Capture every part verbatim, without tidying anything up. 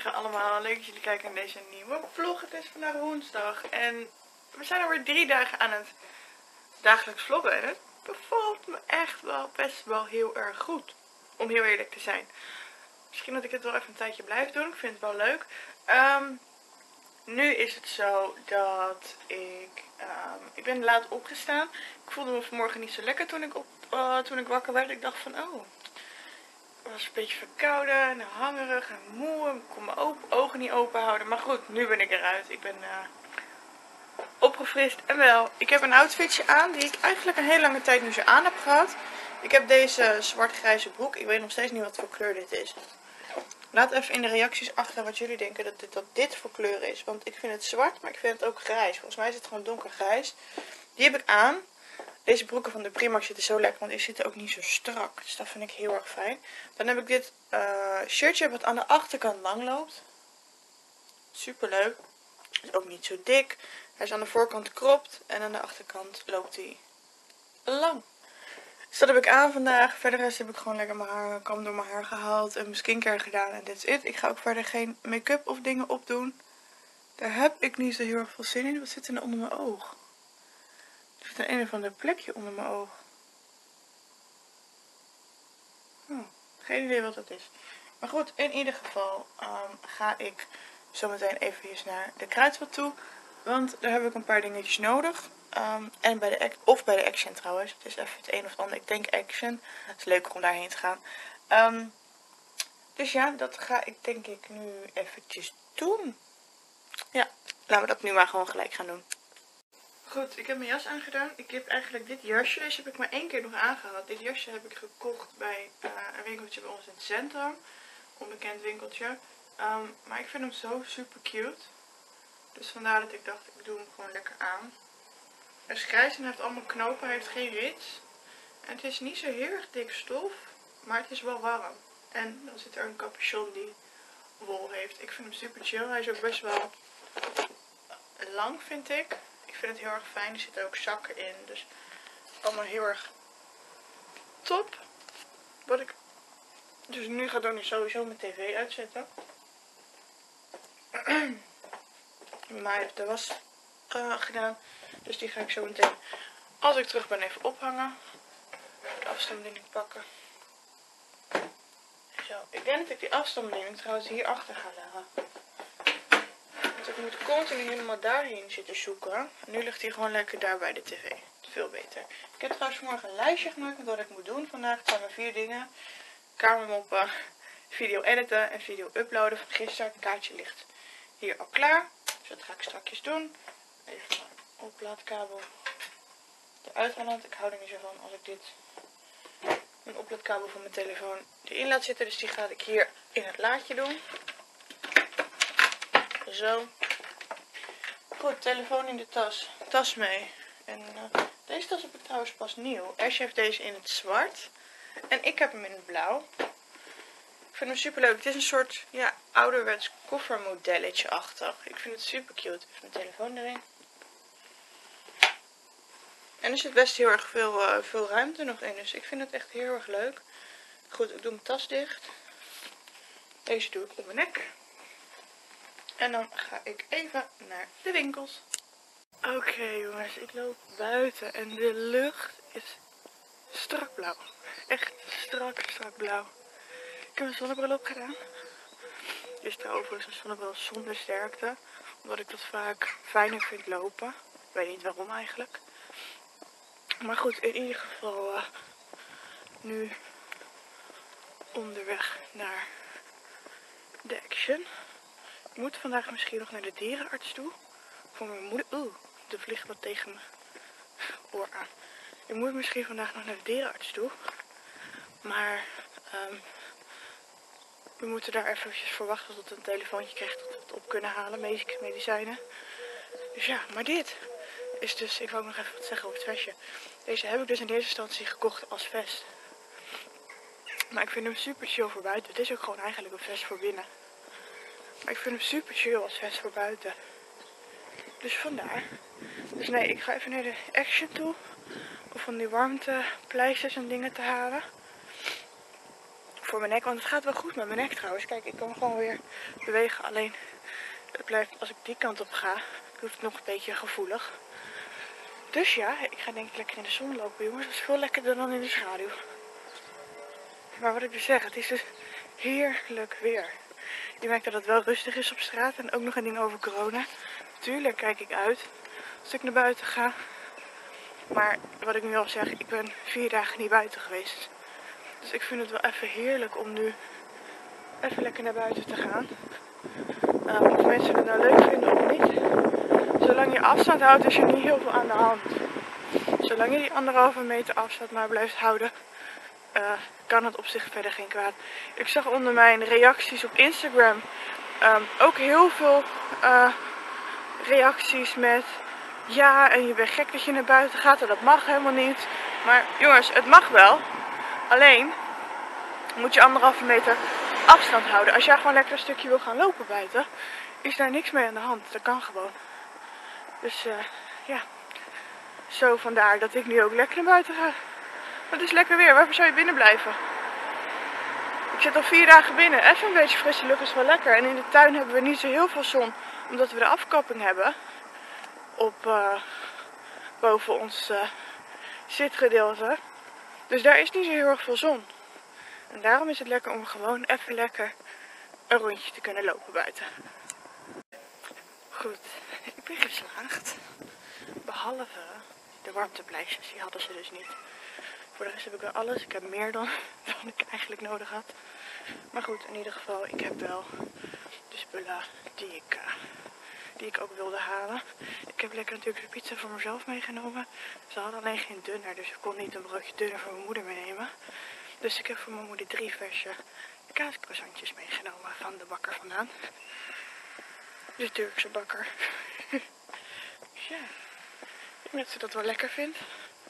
Goedemorgen allemaal, leuk dat jullie kijken naar deze nieuwe vlog. Het is vandaag woensdag en we zijn alweer drie dagen aan het dagelijks vloggen. En het bevalt me echt wel best wel heel erg goed, om heel eerlijk te zijn. Misschien dat ik het wel even een tijdje blijf doen, ik vind het wel leuk. Um, nu is het zo dat ik, um, ik ben laat opgestaan. Ik voelde me vanmorgen niet zo lekker toen ik, op, uh, toen ik wakker werd. Ik dacht van oh... Ik was een beetje verkouden en hangerig en moe. Ik kon mijn ogen niet open houden. Maar goed, nu ben ik eruit. Ik ben uh, opgefrist en wel. Ik heb een outfitje aan die ik eigenlijk een hele lange tijd nu zo aan heb gehad. Ik heb deze zwart-grijze broek. Ik weet nog steeds niet wat voor kleur dit is. Laat even in de reacties achter wat jullie denken dat dit, dat dit voor kleur is. Want ik vind het zwart, maar ik vind het ook grijs. Volgens mij is het gewoon donkergrijs. Die heb ik aan. Deze broeken van de Primark zitten zo lekker, want die zitten ook niet zo strak. Dus dat vind ik heel erg fijn. Dan heb ik dit uh, shirtje wat aan de achterkant lang loopt. Super leuk. Is ook niet zo dik. Hij is aan de voorkant kropt en aan de achterkant loopt hij lang. Dus dat heb ik aan vandaag. Verder rest heb ik gewoon lekker mijn haar, kam door mijn haar gehaald en mijn skincare gedaan en that's it. Ik ga ook verder geen make-up of dingen opdoen. Daar heb ik niet zo heel erg veel zin in. Wat zit er nou onder mijn oog? Er zit een of ander plekje onder mijn oog. Hm, geen idee wat dat is. Maar goed, in ieder geval um, ga ik zometeen even naar de Kruidvat toe. Want daar heb ik een paar dingetjes nodig. Um, en bij de, of bij de Action trouwens. Het is even het een of het ander. Ik denk Action. Het is leuker om daarheen te gaan. Um, dus ja, dat ga ik denk ik nu eventjes doen. Ja, laten we dat nu maar gewoon gelijk gaan doen. Goed, ik heb mijn jas aangedaan. Ik heb eigenlijk dit jasje, deze heb ik maar één keer nog aangehad. Dit jasje heb ik gekocht bij uh, een winkeltje bij ons in het centrum. Onbekend winkeltje. Um, maar ik vind hem zo super cute. Dus vandaar dat ik dacht, ik doe hem gewoon lekker aan. Hij is grijs en hij heeft allemaal knopen, hij heeft geen rits. En het is niet zo heel erg dik stof, maar het is wel warm. En dan zit er een capuchon die wol heeft. Ik vind hem super chill. Hij is ook best wel lang, vind ik. Ik vind het heel erg fijn. Er zitten ook zakken in. Dus allemaal heel erg top. Wat ik dus nu ga doen is sowieso mijn tv uitzetten. Maar heeft de was uh, gedaan. Dus die ga ik zo meteen, als ik terug ben, even ophangen. De afstandsbediening pakken. Zo. Ik denk dat ik die afstandsbediening trouwens hierachter ga leggen. Want ik moet continu helemaal daarheen zitten zoeken. En nu ligt hij gewoon lekker daar bij de tv. Veel beter. Ik heb trouwens vanmorgen een lijstje gemaakt met wat ik moet doen vandaag. Het zijn maar vier dingen. Kamermoppen, video editen en video uploaden van gisteren. Het kaartje ligt hier al klaar. Dus dat ga ik straks doen. Even mijn oplaadkabel eruit halen. Ik hou er niet zo van als ik dit, een oplaadkabel van mijn telefoon erin laat zitten. Dus die ga ik hier in het laadje doen. Zo. Goed, telefoon in de tas. Tas mee. En uh, deze tas heb ik trouwens pas nieuw. Asje heeft deze in het zwart. En ik heb hem in het blauw. Ik vind hem super leuk. Het is een soort ja, ouderwets koffermodelletje-achtig. Ik vind het super cute. Even mijn telefoon erin. En er zit best heel erg veel, uh, veel ruimte nog in. Dus ik vind het echt heel erg leuk. Goed, ik doe mijn tas dicht. Deze doe ik op mijn nek. En dan ga ik even naar de winkels. Oké okay, jongens, ik loop buiten en de lucht is strak blauw. Echt strak, strak blauw. Ik heb een zonnebril op gedaan. Dit is trouwens een zonnebril zonder sterkte. Omdat ik dat vaak fijner vind lopen. Ik weet niet waarom eigenlijk. Maar goed, in ieder geval uh, nu onderweg naar de Action. Ik moet vandaag misschien nog naar de dierenarts toe. Voor mijn moeder. Oeh, er vliegt wat tegen mijn oor aan. Ik moet misschien vandaag nog naar de dierenarts toe. Maar um, we moeten daar eventjes voor wachten tot we een telefoontje krijgt dat we het op kunnen halen. Medicijnen. Dus ja, maar dit is dus, ik wou ook nog even wat zeggen over het vestje. Deze heb ik dus in eerste instantie gekocht als vest. Maar ik vind hem super chill voor buiten. Het is ook gewoon eigenlijk een vest voor binnen. Maar ik vind hem super chill als vest voor buiten. Dus vandaar. Dus nee, ik ga even naar de Action toe. Om van die warmtepleisters en dingen te halen. voor mijn nek. Want het gaat wel goed met mijn nek trouwens. Kijk, ik kan gewoon weer bewegen. Alleen het blijft, als ik die kant op ga, doet het nog een beetje gevoelig. Dus ja, ik ga denk ik lekker in de zon lopen, jongens. Dat is veel lekkerder dan in de schaduw. Maar wat ik dus zeg, het is dus heerlijk weer. Je merkt dat het wel rustig is op straat. En ook nog een ding over corona. Tuurlijk kijk ik uit als ik naar buiten ga. Maar wat ik nu al zeg, ik ben vier dagen niet buiten geweest. Dus ik vind het wel even heerlijk om nu even lekker naar buiten te gaan. Uh, of mensen het nou leuk vinden of niet. Zolang je afstand houdt is er niet heel veel aan de hand. Zolang je die anderhalve meter afstand maar blijft houden, uh, kan het op zich verder geen kwaad. Ik zag onder mijn reacties op Instagram um, ook heel veel uh, reacties met ja, en je bent gek dat je naar buiten gaat en dat mag helemaal niet. Maar jongens, het mag wel. Alleen moet je anderhalve meter afstand houden. Als jij gewoon lekker een stukje wil gaan lopen buiten, is daar niks mee aan de hand. Dat kan gewoon. Dus uh, ja, zo vandaar dat ik nu ook lekker naar buiten ga. Het is lekker weer. Waarvoor zou je binnen blijven? Ik zit al vier dagen binnen. Even een beetje frisse lucht is wel lekker. En in de tuin hebben we niet zo heel veel zon, omdat we de afkapping hebben op uh, boven ons uh, zitgedeelte. Dus daar is niet zo heel erg veel zon. En daarom is het lekker om gewoon even lekker een rondje te kunnen lopen buiten. Goed, ik ben geslaagd. Behalve de warmtepleisters, die hadden ze dus niet. Voor de rest heb ik wel alles. Ik heb meer dan, dan ik eigenlijk nodig had. Maar goed, in ieder geval, ik heb wel de spullen die ik, uh, die ik ook wilde halen. Ik heb lekker natuurlijk de pizza voor mezelf meegenomen. Ze hadden alleen geen dunner, dus ik kon niet een broodje dunner voor mijn moeder meenemen. Dus ik heb voor mijn moeder drie verse kaascroissantjes meegenomen van de bakker vandaan. De Turkse bakker. Dus ja, ik denk dat ze dat wel lekker vindt.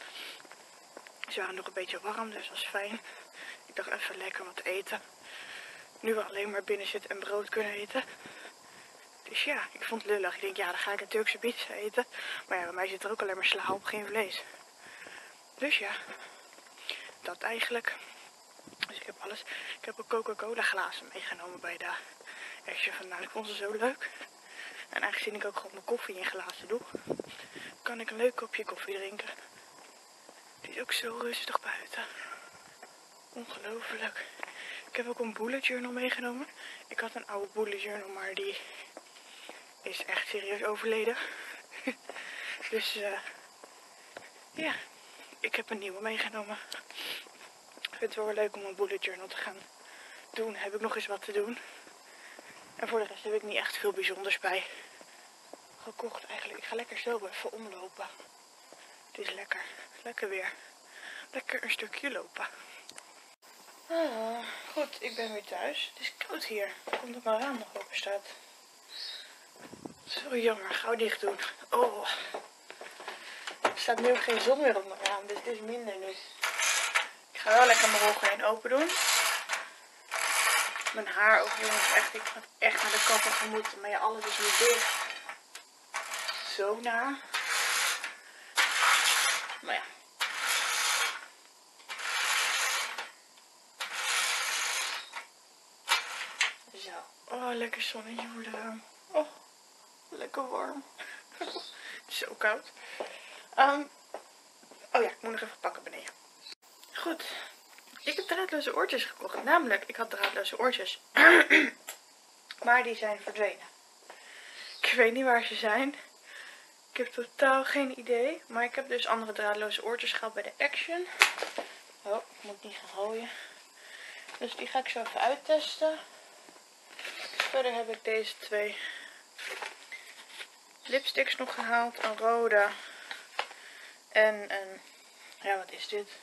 Ze waren nog een beetje warm, dus dat is fijn. Ik dacht even lekker wat eten. Nu we alleen maar binnen zitten en brood kunnen eten. Dus ja, ik vond het lullig. Ik denk, ja, dan ga ik een Turkse pizza eten. Maar ja, bij mij zit er ook alleen maar sla op, geen vlees. Dus ja, dat eigenlijk. Dus ik heb alles. Ik heb ook Coca-Cola glazen meegenomen bij de Action vandaan. Ik vond ze zo leuk. En aangezien ik ook gewoon mijn koffie in glazen doe, kan ik een leuk kopje koffie drinken. Het is ook zo rustig buiten. Ongelooflijk. Ik heb ook een bullet journal meegenomen. Ik had een oude bullet journal, maar die is echt serieus overleden. Dus uh, ja, ik heb een nieuwe meegenomen. Ik vind het wel leuk om een bullet journal te gaan doen. Heb ik nog eens wat te doen. En voor de rest heb ik niet echt veel bijzonders bij gekocht eigenlijk. Ik ga lekker zo even omlopen. Het is lekker. Lekker weer. Lekker een stukje lopen. Ah, goed, ik ben weer thuis. Het is koud hier. Komt dat mijn raam nog open staat. Zo jammer, gauw dicht doen. Oh. Er staat nu ook geen zon meer op mijn raam, dus het is minder nu. Ik ga wel lekker mijn rolgordijn open doen. Mijn haar ook, jongens, echt. Ik had echt naar de kapper gemoeten. Maar ja, alles is nu dicht. Zo naar. Maar ja. Zo. Oh, lekker zonnetje voor de raam. Oh, lekker warm. Zo koud. Um, oh ja, ik moet nog even pakken beneden. Goed. Ik heb draadloze oortjes gekocht. Namelijk, ik had draadloze oortjes. Maar die zijn verdwenen. Ik weet niet waar ze zijn. Ik heb totaal geen idee. Maar ik heb dus andere draadloze oortjes gehad bij de Action. Oh, ik moet niet gaan gooien. Dus die ga ik zo even uittesten. Verder heb ik deze twee lipsticks nog gehaald. Een rode. En een, ja, wat is dit?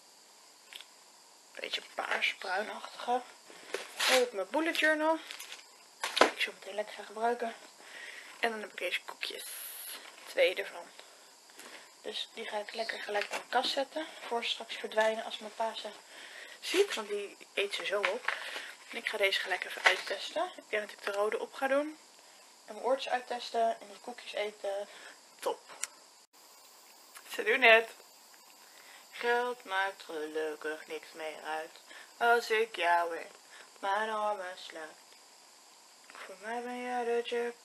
Beetje paars, bruinachtige. Dan heb ik mijn bullet journal. Die ik zo meteen lekker ga gebruiken. En dan heb ik deze koekjes. Twee ervan. Dus die ga ik lekker gelijk in de kast zetten. Voor ze straks verdwijnen als mijn pa ze ziet. Want die eet ze zo op. En ik ga deze gelijk even uittesten. Ik denk dat ik de rode op ga doen. En mijn oortjes uittesten. En die koekjes eten. Top. Ze doen het. Geld maakt gelukkig niks meer uit. als ik jou weer mijn armen sluit. Voor mij ben jij de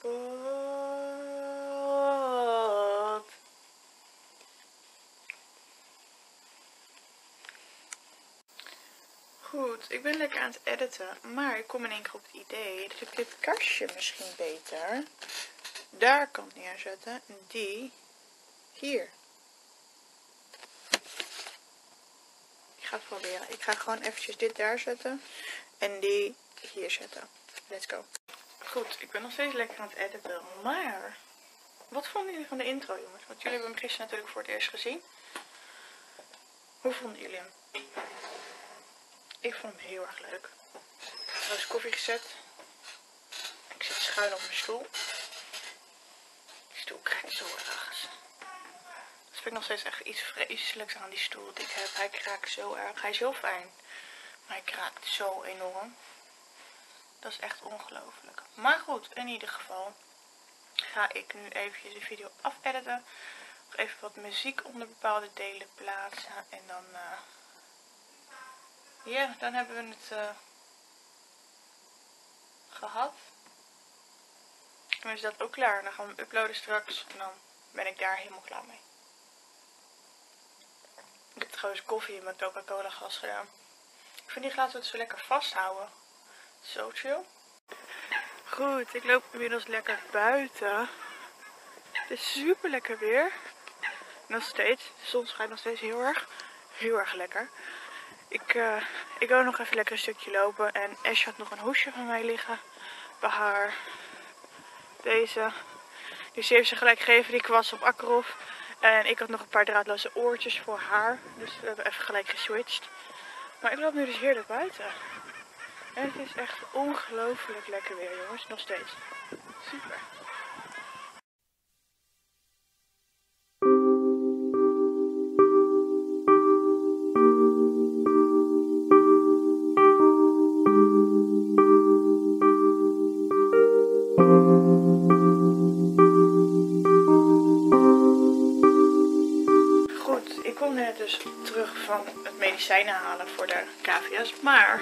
jackpot. Goed, ik ben lekker aan het editen, maar ik kom in één keer op het idee dat ik dit kastje misschien beter daar kan neerzetten en die hier. Ik ga het proberen. Ik ga gewoon eventjes dit daar zetten en die hier zetten. Let's go. Goed, ik ben nog steeds lekker aan het editen, maar wat vonden jullie van de intro, jongens? Want jullie hebben hem gisteren natuurlijk voor het eerst gezien. Hoe vonden jullie hem? Ik vond hem heel erg leuk. Ik heb koffie gezet. Ik zit schuin op mijn stoel. Die stoel krijgt zo erg. Dat vind ik nog steeds echt iets vreselijks aan die stoel die ik heb. Hij kraakt zo erg. Hij is heel fijn. Maar hij kraakt zo enorm. Dat is echt ongelooflijk. Maar goed, in ieder geval ga ik nu eventjes de video afediten. Nog even wat muziek onder bepaalde delen plaatsen. En dan... Uh, Ja, dan hebben we het uh, gehad. Dan is dat ook klaar. Dan gaan we hem uploaden straks. En dan ben ik daar helemaal klaar mee. Ik heb trouwens koffie in mijn Coca-Cola glas gedaan. Ik vind die laten we het zo lekker vasthouden. Zo chill. Goed, ik loop inmiddels lekker buiten. Het is super lekker weer. Nog steeds. De zon schijnt nog steeds heel erg. Heel erg lekker. Ik, uh, ik wil nog even lekker een stukje lopen. En Ash had nog een hoesje van mij liggen. Bij haar. Deze. Dus die heeft ze gelijk gegeven. Die kwast op Akkerhof. En ik had nog een paar draadloze oortjes voor haar. Dus we hebben even gelijk geswitcht. Maar ik loop nu dus heerlijk buiten. En het is echt ongelooflijk lekker weer, jongens. Nog steeds. Super. Dus terug van het medicijnen halen voor de cavia's, maar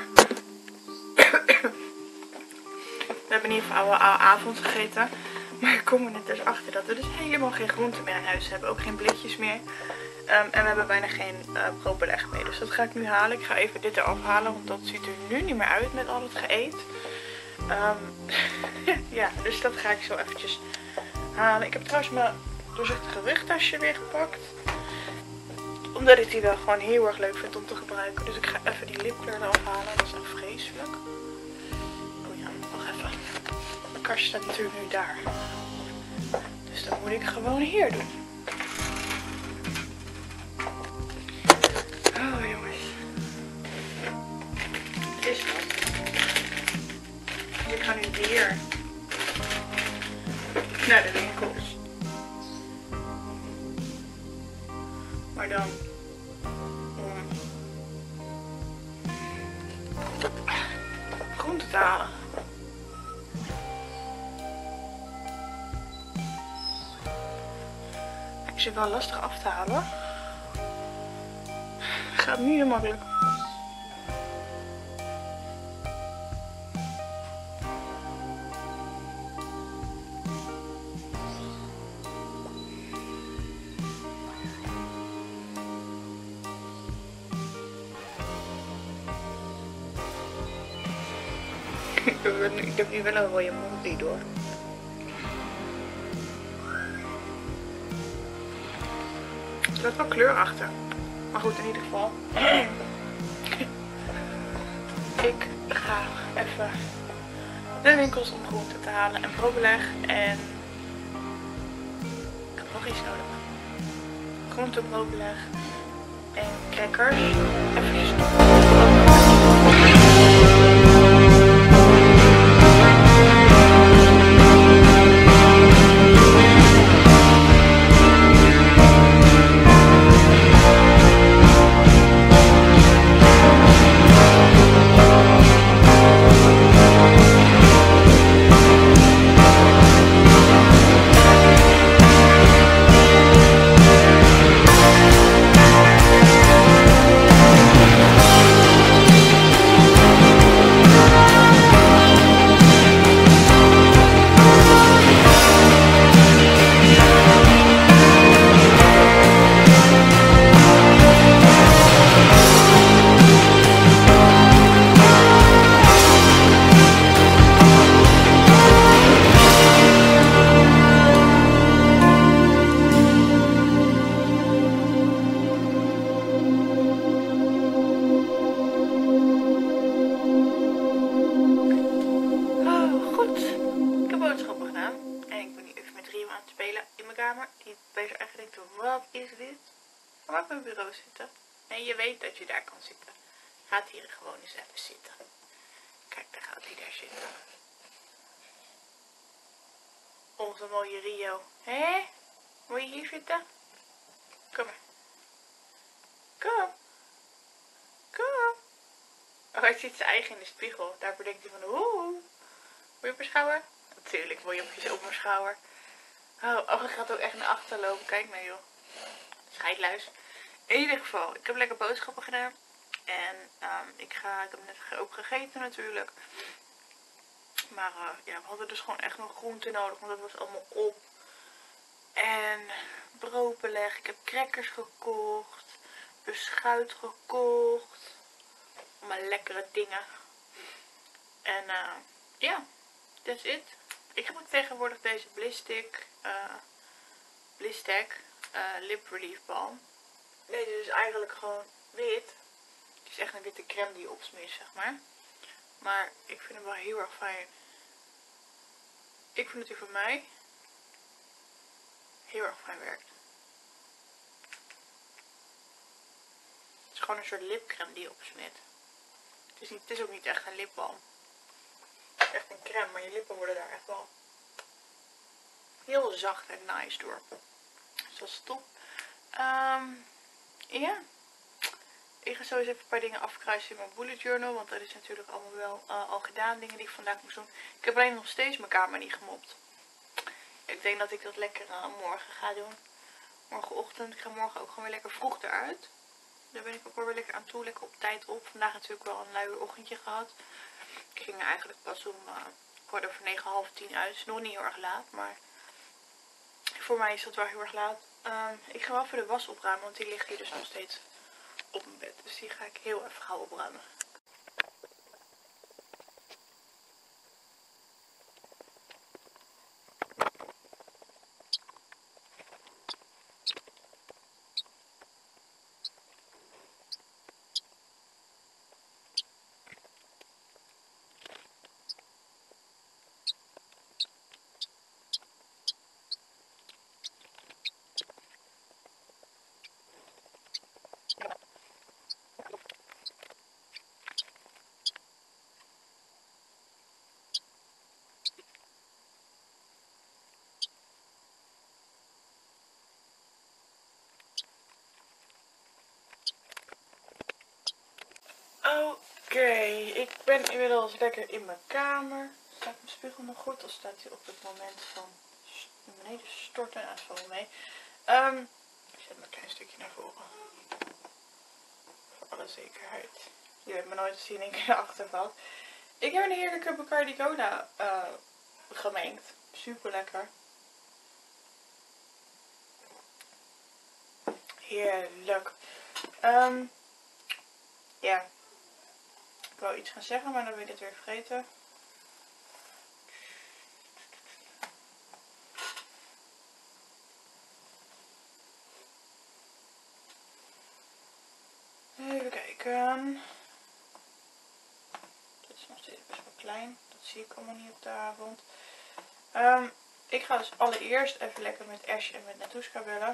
we hebben in ieder geval oude avond gegeten, maar ik kom er net dus achter dat we dus helemaal geen groenten meer in huis hebben, ook geen blikjes meer, um, en we hebben bijna geen uh, broodbeleg mee, dus dat ga ik nu halen. Ik ga even dit eraf halen, want dat ziet er nu niet meer uit met al het geëet. Um, ja, dus dat ga ik zo eventjes halen. Ik heb trouwens mijn doorzichtige rugtasje weer gepakt. Omdat ik die wel gewoon heel erg leuk vind om te gebruiken. Dus ik ga even die lipkleur eraf halen. Dat is echt vreselijk. Oh ja, nog even. Mijn kastje staat natuurlijk nu daar. Dus dan moet ik gewoon hier doen. Oh jongens. Het is wat. Dus ik ga nu weer naar de winkels. Maar dan om groenten te halen. Ik zit wel lastig af te halen. Gaat niet zo makkelijk. Ik heb nu wel een rode mond door. Er zit wel kleur achter. Maar goed, in ieder geval. Ik ga even de winkels om groenten te halen en broodbeleg. En ik heb nog iets nodig. Groente, broodbeleg en crackers. Even ik ben nu even met Rio aan het spelen in mijn kamer. Die bij zijn eigen denkt, wat is dit? Ga maar op mijn bureau zitten. Nee, je weet dat je daar kan zitten. Gaat hier gewoon eens even zitten. Kijk, daar gaat hij daar zitten. Onze mooie Rio. Hé? Wil je hier zitten? Kom maar. Kom. Kom. Oh, hij ziet zijn eigen in de spiegel. Daarvoor denkt hij van, oeh. Wil je op mijn schouder? Natuurlijk wil je op, op mijn schouder. Oh, oh, hij gaat ook echt naar achter lopen. Kijk nou joh. Scheidluis. In ieder geval, ik heb lekker boodschappen gedaan. En um, ik, ga, ik heb net ook gegeten natuurlijk. Maar uh, ja, we hadden dus gewoon echt nog groente nodig. Want dat was allemaal op. En broodbeleg. Ik heb crackers gekocht. Beschuit gekocht. Allemaal lekkere dingen. En uh, ja, that's it. Ik gebruik tegenwoordig deze Blistic. Uh, Blistack uh, Lip Relief Balm. Deze is eigenlijk gewoon wit. Het is echt een witte crème die je opsmeert, zeg maar. Maar ik vind hem wel heel erg fijn. Ik vind dat hij voor mij heel erg fijn werkt. Het is gewoon een soort lipcrème die je opsmeert. Het is, niet, het is ook niet echt een lipbalm. Het is echt een crème, maar je lippen worden daar echt wel heel zacht en nice door. Dus dat is top. Um, ja. Ik ga zo eens even een paar dingen afkruisen in mijn bullet journal. Want dat is natuurlijk allemaal wel uh, al gedaan. Dingen die ik vandaag moest doen. Ik heb alleen nog steeds mijn kamer niet gemopt. Ik denk dat ik dat lekker uh, morgen ga doen. Morgenochtend. Ik ga morgen ook gewoon weer lekker vroeg eruit. Daar ben ik ook wel weer lekker aan toe. Lekker op tijd op. Vandaag natuurlijk wel een luie ochtendje gehad. Ik ging er eigenlijk pas om uh, kwart over negen, half tien uit. Is nog niet heel erg laat. Maar voor mij is dat wel heel erg laat. Um, ik ga wel voor de was opruimen. Want die ligt hier dus nog steeds op mijn bed. Dus die ga ik heel even gauw opruimen. Oké, okay, ik ben inmiddels lekker in mijn kamer. Staat mijn spiegel nog goed? Of staat hij op het moment van naar beneden storten? Nou, dat valt wel mee. Um, ik zet mijn klein stukje naar voren. Voor alle zekerheid. Je hebt me nooit zien in één keer achtervalt. Ik heb een heerlijke Bacardi Cola uh, gemengd. Super lekker. Heerlijk. Um, ja. Ik wou iets gaan zeggen, maar dan ben ik het weer vergeten. Even kijken. Dit is nog steeds best wel klein. Dat zie ik allemaal niet op de avond. Um, ik ga dus allereerst even lekker met Ash en met Natuska bellen.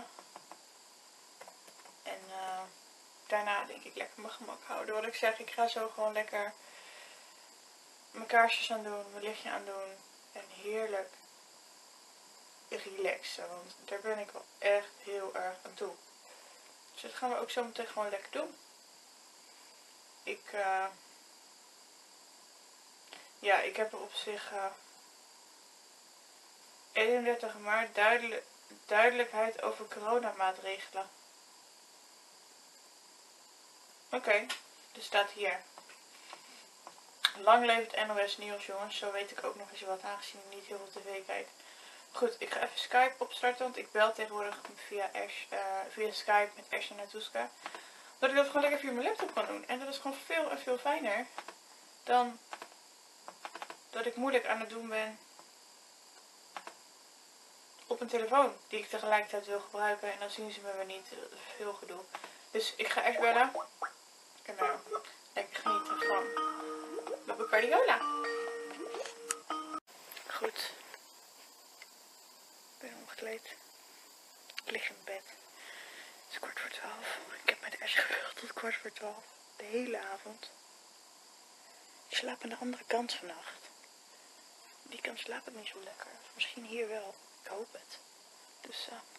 En uh, daarna denk ik lekker mijn gemak houden. Wat ik zeg, ik ga zo gewoon lekker mijn kaarsjes aan doen, mijn lichtje aan doen. En heerlijk relaxen. Want daar ben ik wel echt heel erg aan toe. Dus dat gaan we ook zo meteen gewoon lekker doen. Ik, uh, ja, ik heb er op zich uh, eenendertig maart duidelijk, duidelijkheid over coronamaatregelen. Oké, okay, er staat hier. Lang leeft het N O S nieuws, jongens. Zo weet ik ook nog eens wat, aangezien ik niet heel veel tv kijk. Goed, ik ga even Skype opstarten, want ik bel tegenwoordig via, Ash, uh, via Skype met Ash en Natuska. Dat ik dat gewoon lekker via mijn laptop kan doen. En dat is gewoon veel en veel fijner dan dat ik moeilijk aan het doen ben op een telefoon die ik tegelijkertijd wil gebruiken. En dan zien ze me weer niet. Dat is veel gedoe. Dus ik ga Ash bellen. En nou, lekker genieten van de Bacardi Cola. Goed. aangekleed. Ik lig in bed. Het is kwart voor twaalf. Ik heb met Ash gebeld tot kwart voor twaalf. De hele avond. Ik slaap aan de andere kant vannacht. Die kant slaap ik niet zo lekker. Misschien hier wel. Ik hoop het. Dus uh,